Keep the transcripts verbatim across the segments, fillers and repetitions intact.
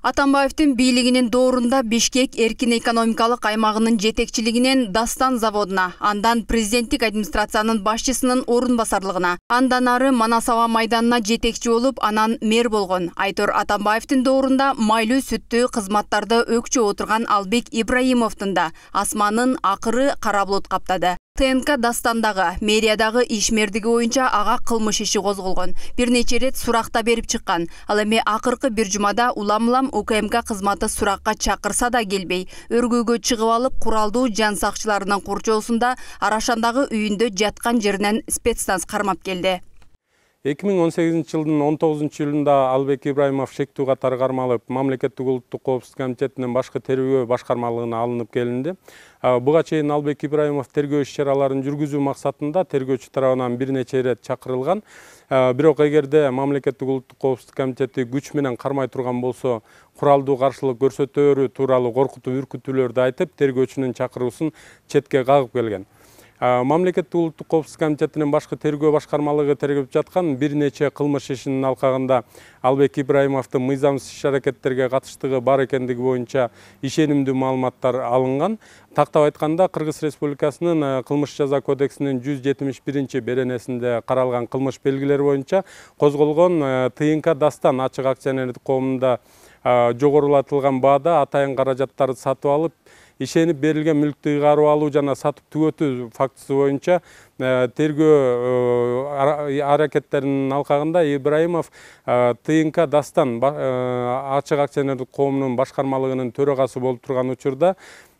Атамбаевдин бийлигинин доорунда Бишкек эркин экономикалык аймагынын жетекчилигинен Дастан заводуна, андан президенттик администрациянын башчысынын орун басарлыгына, андан ары Манас аба майданына жетекчи болуп, анан мэр болгон. Айтор Атамбаевдин доорунда майлуу сүттүү кызматтарды өкчө отурган Албек Ибраимовдун да асманын акыры кара булут каптады. ТНК Дастандагы мэриядагы ишмердиги боюнча ага кылмыш иши козголгон. Бир нече рет суракта берип чыккан. Ал эми акыркы бир жумада улам-улам УКМК кызматы суракка чакырса да келбей, өргөөгө чыгып алып, куралдуу жан сакчыларынын курчоосунда Арашандагы үйүндө жаткан жеринен спецназ кармап келди. эки миң он сегизинчи жылдын он тогузунчу июлунда Албек Ибраимов шектүү катары кармалып, Мамлекеттик улуттук коопсуздук комитетинин башкы тергөө башкармалыгына алынып келинди. Буга чейин Албек Ибраимов тергөө иш-чараларын жүргүзүү максатында тергөөчү тарабынан бир нече ирет чакырылган. Бирок эгерде Мамлекеттик улуттук коопсуздук комитети күч менен кармай турган болсо, куралдуу каршылык көрсөтөөрү тууралуу коркутуу үркүтүүлөрдү айтып, тергөөчүнүн чакыруусун четке кагып келген. Мамлекеттик улуттук коопсуздук комитетинин башкы тергөө башкармалыгы тергеп жаткан бир нече кылмыш ишинин алкагында Албек Ибраимовдун мыйзамсыз иш-аракеттерге катыштыгы бар экендиги боюнча ишенимдүү маалыматтар алынган. Тактап айтканда, Кыргыз Республикасынын кылмыш жаза кодексинин жүз жетимиш биринчи беренесинде каралган кылмыш белгилери боюнча козголгон ТНК Дастан ачык акционердик коомунда жогорулатылган баада атайын каражаттарды сатып алып, ишенип берилген мүлктү ыйгарып алуу жана сатып түгөтүү фактысы боюнча тергөө аракеттеринин алкагында Ибраимов ТНК Дастан ачык акционердик коомунун башкармалыгынын төрагасы болуп турган учурда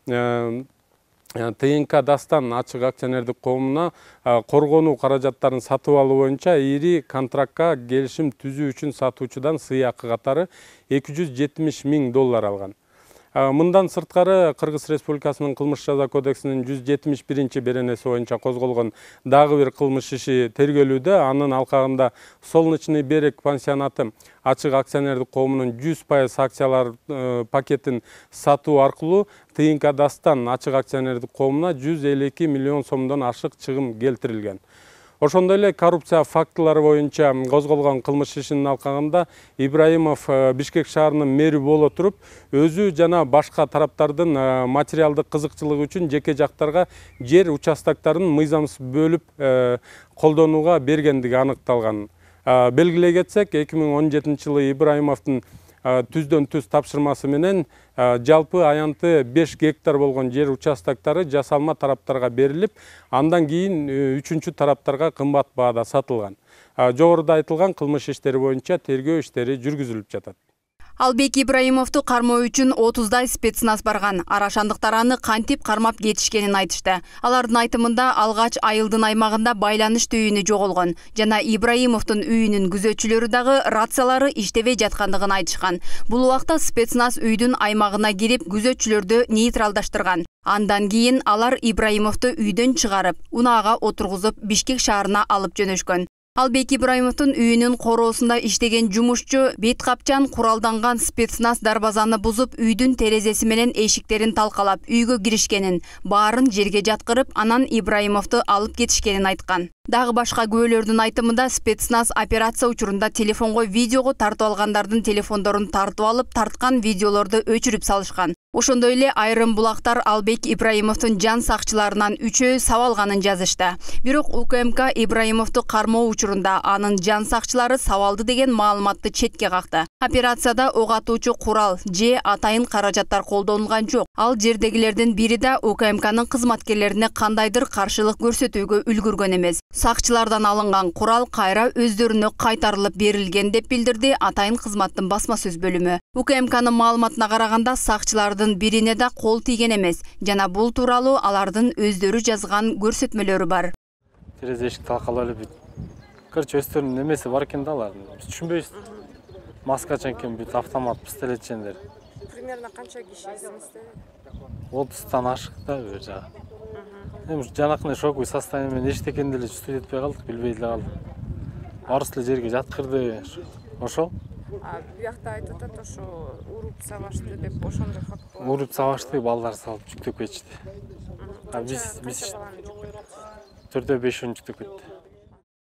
ТНК Дастан ачык акционердик коомуна коргонуу каражаттарын сатып алуу боюнча ири контрактка келишим түзүү үчүн сатуучудан сыйакы катары эки жүз жетимиш миң доллар алган. Мындан сырткары Кыргыз Республикасынын кылмыш жаза кодексинин жүз жетимиш биринчи беренеси боюнча козголгон дагы бир кылмыш иши тергелүүдө. Анын алкагында Солнечный берег пансионаты ачык акционердик коомунун жүз пайыз акциялар пакетин сатуу аркылуу ТНК Дастан ачык акционердик коомуна жүз элүү эки миллион сомдон ашык чыгым келтирилген. Ошондой эле коррупция фактылары боюнча козголгон кылмыш ишинин алкагында Ибраимов Бишкек шаарынын мэри боло туруп, өзү жана башка тараптардын материалдык кызыкчылыгы үчүн жеке жактарга жер участоктарын мыйзамсыз бөлүп колдонууга бергендиги аныкталган. Белгилей кетсек, эки миң он жетинчи жылы Ибраимовдун түздөн түз тапшырмасы менен жалпы аянты беш гектар болгон жер участоктары жасалма тараптарга берилип, андан кийин үчүнчү тараптарга кымбат баада сатылган. Жогоруда айтылган кылмыш иштери боюнча тергөө иштери жүргүзүлүп жатат. Албек Ибраимовду кармоо үчүн отуздай спецназ барган. Арашандыктар аны кантип кармап кетишкенин айтышты. Алардын айтымында алгач айылдын аймагында байланыш түйүнү жоголгон жана Ибраимовдун үйүнүн күзөтчүлөрү дагы рациялары иштебей жаткандыгын айтышкан. Бул убакта спецназ үйдүн аймагына кирип, күзөтчүлөрдү нейтралдаштырган. Андан кийин алар Ибраимовду үйдөн чыгарып, унаага отургузуп Бишкек шаарына алып жөнөшкөн. Албек Ибраимовдун үйүнүн короосунда иштеген жумушчу бет капчан куралданган спецназ дарбазаны бузуп, үйдүн терезеси менен эшиктерин талкалап, үйгө киришкенин, баарын жерге жаткырып, анан Ибраимовду алып кетишкенин айткан. Дагы башка күбөлөрдүн айтымында спецназ операция учурунда телефонго видеого тартып алгандардын телефондорун тартып алып, тарткан видеолорду өчүрүп салышкан. Ошондой эле айрым булактар Албек Ибраимовдун жан сакчыларынан үчөө сабалганын жазышты. Бирок УКМК Ибраимовду кармоо учурунда анын жан сакчылары сабалды деген маалыматты четке какты. Операцияда ок атуучу курал же атайын каражаттар колдонулган жок. Ал жердегилердин бири да УКМКнын кызматкерлерине кандайдыр каршылык көрсөтүүгө үлгүргөн эмес. Сакчылардан алынган курал кайра өздөрүнө кайтарылып берилген деп билдирди атайын кызматтын басма сөз бөлүмү. УКМКнын маалыматына караганда сакчылардын бирине да кол тийген эмес жана бул тууралуу алардын өздөрү жазган көрсөтмөлөрү бар. Терезе эшик талкалап бүт. Короче, өздөрүнүн немеси бар экен да алардын. Биз түшүнбөйбүз. Маскачан экен, бүт автомат пистолетчендер. Примерно канча киши изденисте? отуздан ашык да бир жагы. Эми жанакындай шоковый состояние менен эчтеке экенин деле чувствовать этпей калдык, билбей эле калдык. Барысы эле жерге жаткырды. Ошол. А биякта айтып атат, ошо уруп сабашты деп ошондой факт болду. Уруп сабашты, балдар салып жүктөп кетишти. А биз биз төртөө бешөө жүктөп кетти.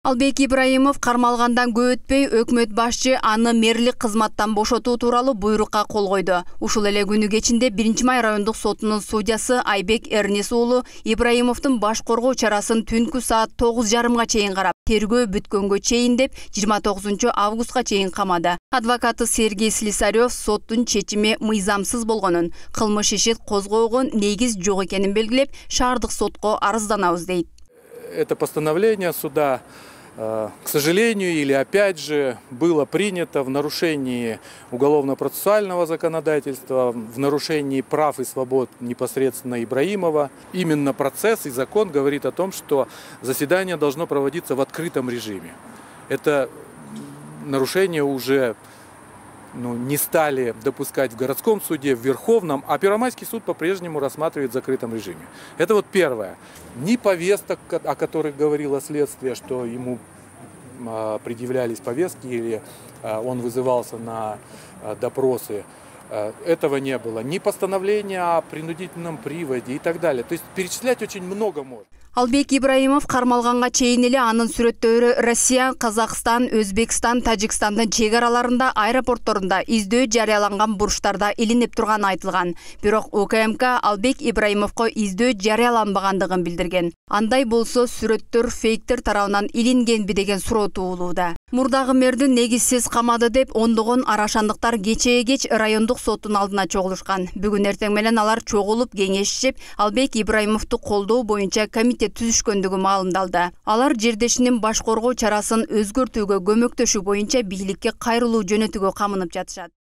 Албек Ибраимов кармалгандан көп өтпөй өкмөт башчы аны мэрлик кызматтан бошотуу тууралуу буйрукка кол койду. Ушул эле күнү кечинде биринчи май райондук сотунун судьясы Айбек Эрнес уулу Ибраимовдун баш коргоо чарасын түнкү саат тогуз жарымга чейин карап, тергөө бүткөнгө чейин деп жыйырма тогузунчу августка чейин камады. Адвокаты Сергей Слесарев соттун чечими мыйзамсыз болгонун, кылмыш иши козгоого негиз жок экенин белгилеп, шаардык сотко арызданабыз дейт. Это постановление суда, к сожалению, или опять же, было принято в нарушении уголовно-процессуального законодательства, в нарушении прав и свобод непосредственно Ибраимова. Именно процесс и закон говорит о том, что заседание должно проводиться в открытом режиме. Это нарушение уже ну, не стали допускать в городском суде, в Верховном, а Первомайский суд по-прежнему рассматривает в закрытом режиме. Это вот первое. Ни повесток, о которых говорило следствие, что ему а, предъявлялись повестки или а, он вызывался на а, допросы, а, этого не было. Ни постановления о принудительном приводе и так далее. То есть перечислять очень много можно. Албек Ибраимов кармалганга чейин эле анын сүрөттөрү Россия, Казакстан, Өзбекстан, Тажикстандын чек араларында, аэропортторунда издөө жарыяланган бурчтарда илинип турганы айтылган. Бирок УКМК Албек Ибраимовго издөө жарыяланбагандыгын билдирген. Андай болсо сүрөттөр фейктер тарабынан илингенби деген суроо туулууда. Мурдагы мэрдин негизсиз камады деп ондогон арашандыктар кечээ кеч райондук соттун алдына чогулушкан. Бүгүн эртең менен алар чогулуп кеңешишип, Албек Ибраимовду колдоо боюнча комитет түзүшкөндүгү маалымдалды. Алар жердешинин баш коргоо чарасын өзгөртүүгө көмөктөшүү боюнча бийликке кайрылуу жөнөтүгө камынып жатышат.